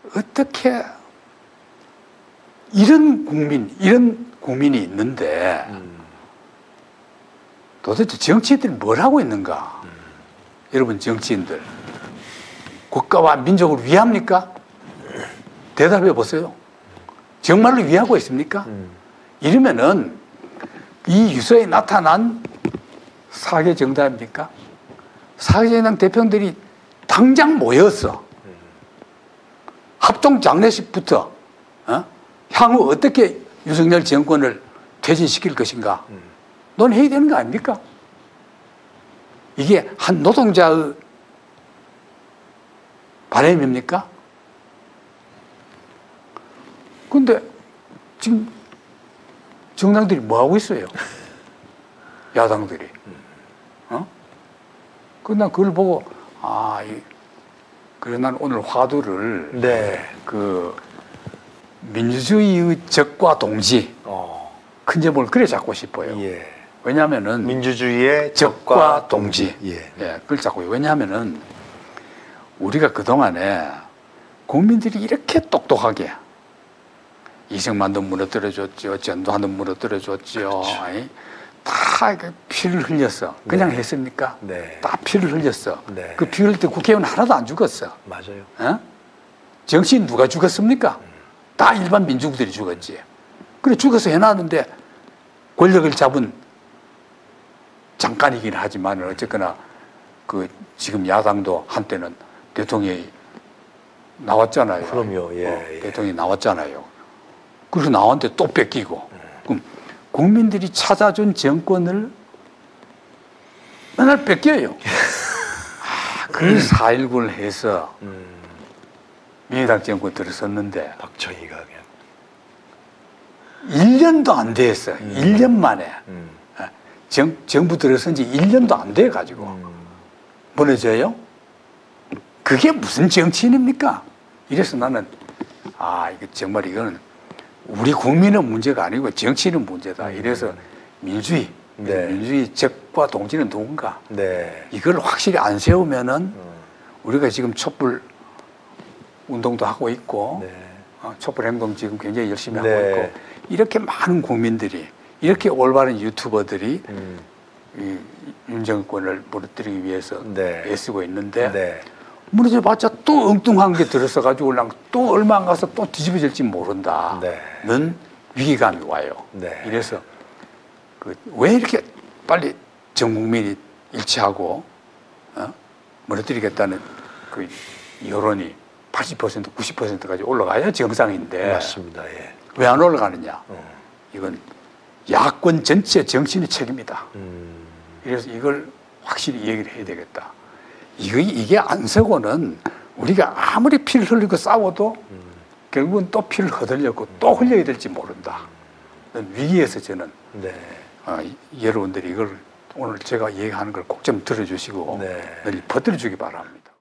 어떻게 이런 국민이 있는데 도대체 정치인들이 뭘 하고 있는가? 여러분 정치인들 국가와 민족을 위합니까? 대답해 보세요. 정말로 위하고 있습니까? 이러면은 이 유서에 나타난 사개 정당입니까? 사개 정당 대표들이 당장 모였어. 합동 장례식부터 향후 어떻게 윤석열 정권을 퇴진시킬 것인가 논해야 되는 거 아닙니까? 이게 한 노동자의 바람입니까? 근데 지금 정당들이 뭐 하고 있어요? 야당들이. 난 그걸 보고 그래서 난 오늘 화두를 그 민주주의의 적과 동지 큰 제목을 그래 잡고 싶어요. 예. 왜냐하면은 민주주의의 적과 동지. 예. 그걸 잡고요. 왜냐하면은 우리가 그 동안에 국민들이 이렇게 똑똑하게 이승만도 무너뜨려줬죠, 전두환도 무너뜨려줬죠. 다 피를 흘렸어. 그냥 했습니까? 다 피를 흘렸어. 그 피 흘릴 때 국회의원 하나도 안 죽었어. 맞아요. 정치인 누가 죽었습니까? 다 일반 민중들이 죽었지. 그래 죽어서 해놨는데 권력을 잡은 잠깐이긴 하지만 어쨌거나 그 지금 야당도 한때는 대통령이 나왔잖아요. 그럼요. 대통령이 나왔잖아요. 그래서 나왔는데 또 뺏기고. 그럼 국민들이 찾아준 정권을 맨날 뺏겨요. 그 4.19를 해서 민주당 정권 들어섰는데 박정희가 그냥 1년도 안 됐어. 1년 만에. 정부 들어선 지 1년도 안 돼가지고 무너져요? 그게 무슨 정치인입니까? 이래서 나는 이거 정말 이거는 우리 국민의 문제가 아니고 정치인의 문제다. 이래서 민주주의 적과 동지는 누군가? 이걸 확실히 안 세우면은 우리가 지금 촛불 운동도 하고 있고 촛불 행동 지금 굉장히 열심히 하고 있고 이렇게 많은 국민들이 이렇게 올바른 유튜버들이 이 윤정권을 무너뜨리기 위해서 애쓰고 있는데 무너져봤자 또 엉뚱한 게 들어서가지고 또 얼마 안 가서 또 뒤집어질지 모른다는 위기감이 와요. 이래서 왜 이렇게 빨리 전 국민이 일치하고 무너뜨리겠다는 그 여론이 80% 90%까지 올라가야 정상인데 맞습니다. 왜 안 올라가느냐? 이건 야권 전체 정신의 책임이다. 그래서 이걸 확실히 얘기를 해야 되겠다. 이게 안 서고는 우리가 아무리 피를 흘리고 싸워도 결국은 또 피를 거들렸고 또 흘려야 될지 모른다. 위기에서 저는 여러분들이 이걸 오늘 제가 얘기하는 걸 꼭 좀 들어주시고 늘 퍼뜨려주기 바랍니다.